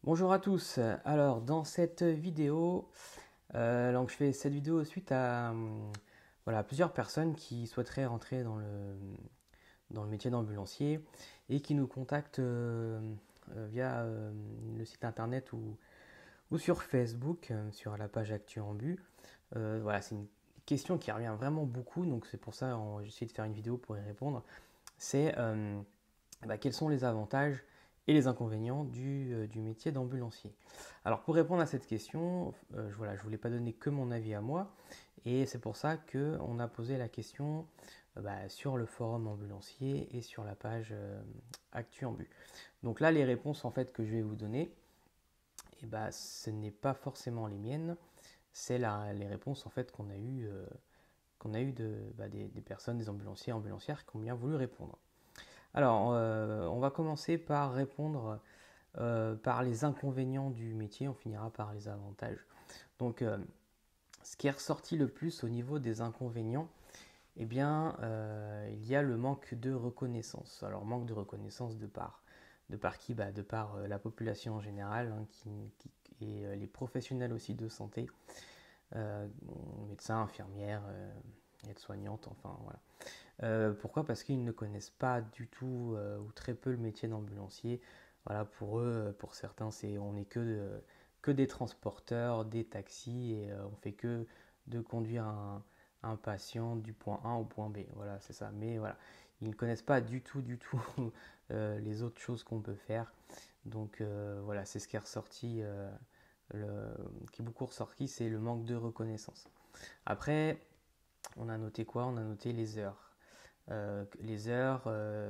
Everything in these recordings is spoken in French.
Bonjour à tous. Alors dans cette vidéo, donc je fais cette vidéo suite à voilà, plusieurs personnes qui souhaiteraient rentrer dans le métier d'ambulancier et qui nous contactent via le site internet ou sur Facebook, sur la page Actu Ambu. Voilà, c'est une question qui revient vraiment beaucoup, donc c'est pour ça que j'ai essayé de faire une vidéo pour y répondre. C'est quels sont les avantages et les inconvénients du métier d'ambulancier. Alors pour répondre à cette question, voilà, je ne voulais pas donner que mon avis à moi, et c'est pour ça qu'on a posé la question sur le forum ambulancier et sur la page Actu Ambu. Donc là, les réponses en fait que je vais vous donner, ce n'est pas forcément les miennes, c'est les réponses en fait qu'on a eu des personnes, des ambulanciers et ambulancières qui ont bien voulu répondre. Alors, on va commencer par répondre par les inconvénients du métier, on finira par les avantages. Donc, ce qui est ressorti le plus au niveau des inconvénients, il y a le manque de reconnaissance. Alors, manque de reconnaissance de par qui? De par la population en général, hein, et les professionnels aussi de santé, médecins, infirmières, aides-soignantes, enfin voilà. Pourquoi? Parce qu'ils ne connaissent pas du tout ou très peu le métier d'ambulancier. Voilà, pour eux, pour certains, on n'est que des transporteurs, des taxis, et on fait que de conduire un patient du point A au point B. Voilà, c'est ça. Mais voilà, ils ne connaissent pas du tout les autres choses qu'on peut faire. Donc voilà, c'est ce qui est ressorti, qui est beaucoup ressorti, c'est le manque de reconnaissance. Après, on a noté quoi? On a noté les heures. Les heures,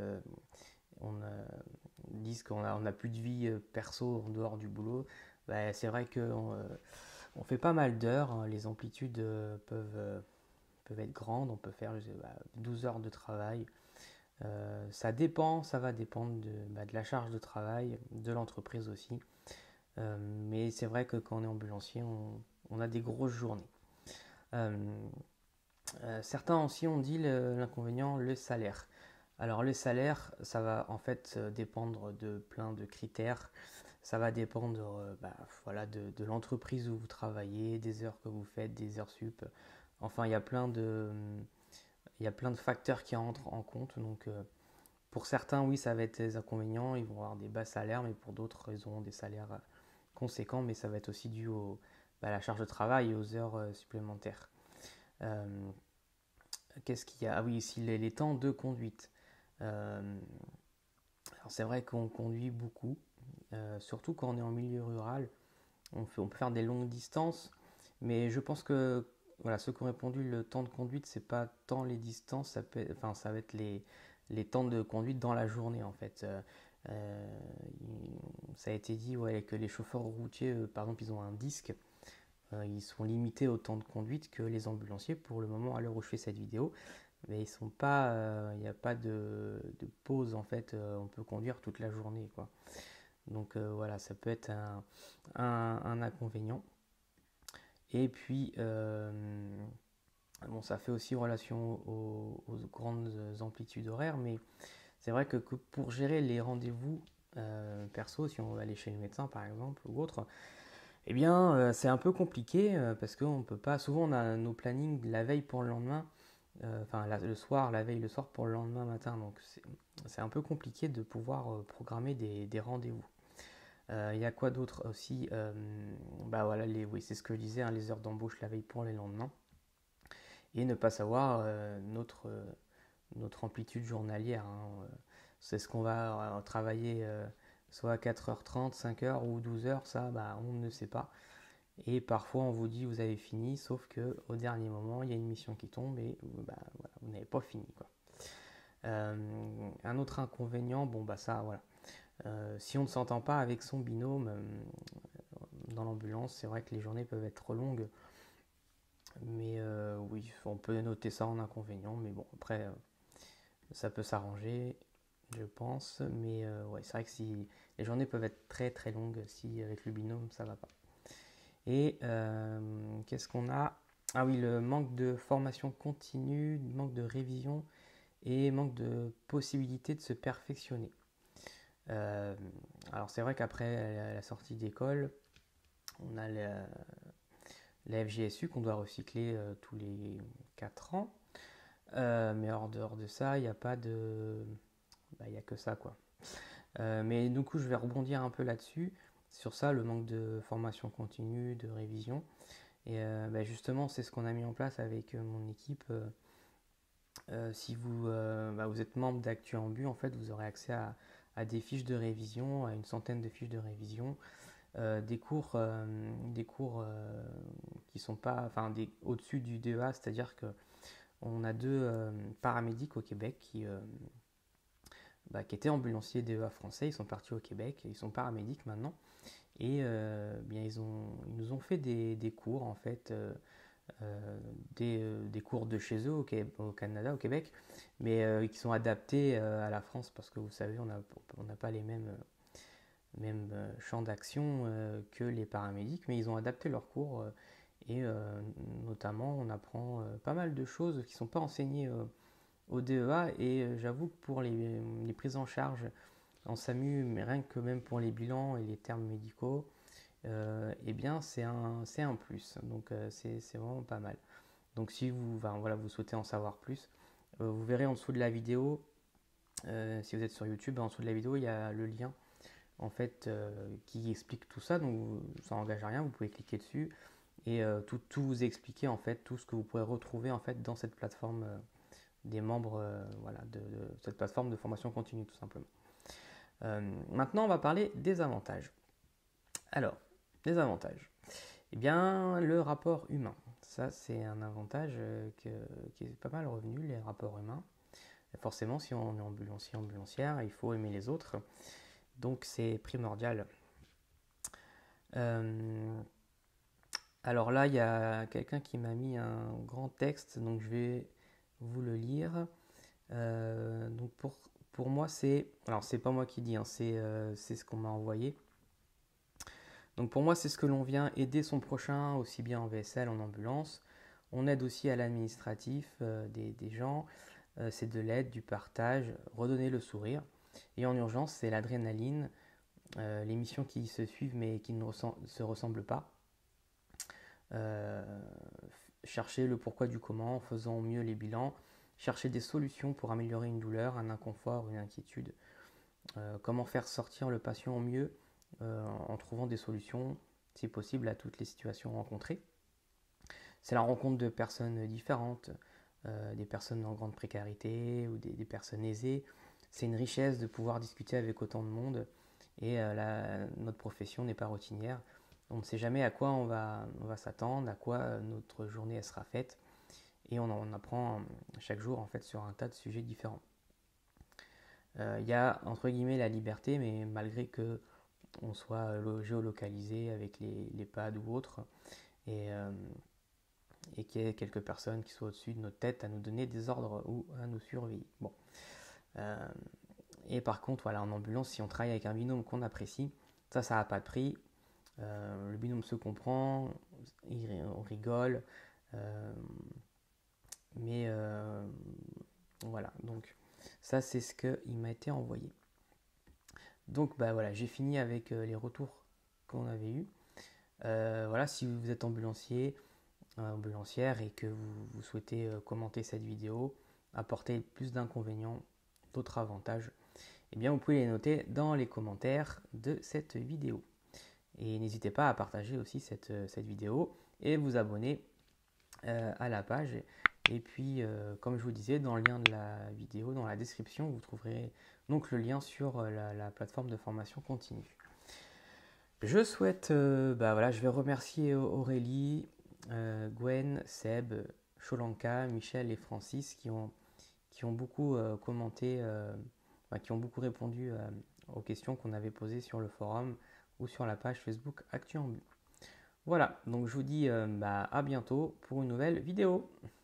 disent qu'on a plus de vie perso en dehors du boulot. C'est vrai qu'on fait pas mal d'heures, hein. Les amplitudes peuvent être grandes. On peut faire 12 heures de travail. Ça va dépendre de la charge de travail, de l'entreprise aussi. Mais c'est vrai que quand on est ambulancier, on a des grosses journées. Euh, Certains aussi ont dit l'inconvénient, le salaire. Alors le salaire, ça va en fait dépendre de plein de critères. Ça va dépendre voilà, de l'entreprise où vous travaillez, des heures que vous faites, des heures sup. Enfin, il y a plein de facteurs qui entrent en compte. Donc pour certains, oui, ça va être des inconvénients. Ils vont avoir des bas salaires, mais pour d'autres, ils auront des salaires conséquents. Mais ça va être aussi dû à la charge de travail et aux heures supplémentaires. Euh, Qu'est-ce qu'il y a? Ah oui, ici les temps de conduite. Euh, alors c'est vrai qu'on conduit beaucoup, surtout quand on est en milieu rural. On peut faire des longues distances, mais je pense que voilà, ceux qui ont répondu le temps de conduite, c'est pas tant les distances, enfin, ça va être les temps de conduite dans la journée en fait. Euh, Ça a été dit, ouais, que les chauffeurs routiers, par exemple, ils ont un disque. Ils sont limités au temps de conduite que les ambulanciers pour le moment à l'heure où je fais cette vidéo. Mais ils sont pas, il n'y a pas de pause en fait. On peut conduire toute la journée quoi. Donc voilà, ça peut être un inconvénient. Et puis bon, ça fait aussi relation aux grandes amplitudes horaires, mais c'est vrai que pour gérer les rendez-vous perso, si on veut aller chez le médecin par exemple ou autre, c'est un peu compliqué parce qu'on peut pas. Souvent, on a nos plannings la veille pour le lendemain, le soir, la veille, le soir pour le lendemain matin. Donc, c'est un peu compliqué de pouvoir programmer des rendez-vous. Il y a quoi d'autre aussi? Voilà, oui, c'est ce que je disais, hein, les heures d'embauche la veille pour les lendemains. Et ne pas savoir notre amplitude journalière, hein. C'est ce qu'on va travailler soit à 4h30, 5h ou 12h, ça, on ne sait pas. Et parfois, on vous dit vous avez fini, sauf que au dernier moment, il y a une mission qui tombe et voilà, vous n'avez pas fini, quoi. Un autre inconvénient, ça, voilà. Si on ne s'entend pas avec son binôme dans l'ambulance, c'est vrai que les journées peuvent être trop longues. Mais oui, on peut noter ça en inconvénient. Mais bon, après, ça peut s'arranger, je pense. Mais ouais, c'est vrai que si les journées peuvent être très très longues, si avec le binôme, ça va pas. Et qu'est-ce qu'on a? Ah oui, le manque de formation continue, manque de révision et manque de possibilité de se perfectionner. Alors c'est vrai qu'après la sortie d'école, on a la FGSU qu'on doit recycler tous les 4 ans. Mais hors de ça, il n'y a pas de... il n'y a que ça, quoi. Mais du coup, je vais rebondir un peu là-dessus, sur ça, le manque de formation continue, de révision. Et justement, c'est ce qu'on a mis en place avec mon équipe. Si vous êtes membre d'ActuAmbu, en fait, vous aurez accès à des fiches de révision, à une centaine de fiches de révision, des cours qui sont pas, enfin, au-dessus du DEA, c'est-à-dire que on a deux paramédics au Québec qui étaient ambulanciers DEA français, ils sont partis au Québec, ils sont paramédics maintenant, et ils nous ont fait des cours en fait, des cours de chez eux au Canada, au Québec, mais qui sont adaptés à la France parce que vous savez, on n'a pas les mêmes champs d'action que les paramédics, mais ils ont adapté leurs cours et notamment on apprend pas mal de choses qui ne sont pas enseignées au DEA et j'avoue que pour les prises en charge en SAMU, mais rien que même pour les bilans et les termes médicaux, c'est un plus. Donc c'est vraiment pas mal. Donc si vous souhaitez en savoir plus, vous verrez en dessous de la vidéo, si vous êtes sur YouTube, en dessous de la vidéo, il y a le lien en fait qui explique tout ça. Donc ça n'engage à rien, vous pouvez cliquer dessus et tout vous expliquer en fait, tout ce que vous pourrez retrouver en fait dans cette plateforme des membres de cette plateforme de formation continue tout simplement. Maintenant, on va parler des avantages. Alors, les avantages. Eh bien, le rapport humain. Ça, c'est un avantage qui est pas mal revenu, les rapports humains. Et forcément, si on est ambulancier, ambulancière, il faut aimer les autres. Donc, c'est primordial. Alors là, il y a quelqu'un qui m'a mis un grand texte, donc je vais vous le lire. Donc pour moi, alors c'est pas moi qui dis, hein, c'est ce qu'on m'a envoyé. Donc pour moi, c'est ce que l'on vient aider son prochain, aussi bien en VSL, en ambulance. On aide aussi à l'administratif des gens. C'est de l'aide, du partage, redonner le sourire. Et en urgence, c'est l'adrénaline, les missions qui se suivent mais qui ne se ressemblent pas. Chercher le pourquoi du comment en faisant mieux les bilans. Chercher des solutions pour améliorer une douleur, un inconfort, une inquiétude. Comment faire sortir le patient au mieux en trouvant des solutions, si possible, à toutes les situations rencontrées. C'est la rencontre de personnes différentes, des personnes en grande précarité ou des personnes aisées. C'est une richesse de pouvoir discuter avec autant de monde et notre profession n'est pas routinière. On ne sait jamais à quoi on va s'attendre, à quoi notre journée elle sera faite et on en apprend chaque jour en fait sur un tas de sujets différents. Il y a entre guillemets la liberté, mais malgré que on soit géolocalisé avec les pads ou autres, et qu'il y ait quelques personnes qui soient au-dessus de notre tête à nous donner des ordres ou à nous surveiller. Bon. Et par contre, voilà, en ambulance, si on travaille avec un binôme qu'on apprécie, ça n'a pas de prix. Le binôme se comprend, on rigole, mais voilà, donc ça c'est ce qu'il m'a été envoyé. Donc voilà, j'ai fini avec les retours qu'on avait eus. Voilà, si vous êtes ambulancier, ambulancière et que vous souhaitez commenter cette vidéo, apporter plus d'inconvénients, d'autres avantages, eh bien vous pouvez les noter dans les commentaires de cette vidéo. Et n'hésitez pas à partager aussi cette vidéo et vous abonner à la page. Et puis, comme je vous disais, dans le lien de la vidéo, dans la description, vous trouverez donc le lien sur la plateforme de formation continue. Je souhaite, je vais remercier Aurélie, Gwen, Seb, Sholanka, Michel et Francis qui ont beaucoup commenté, qui ont beaucoup répondu aux questions qu'on avait posées sur le forum ou sur la page Facebook ActuAmbu. Voilà, donc je vous dis à bientôt pour une nouvelle vidéo.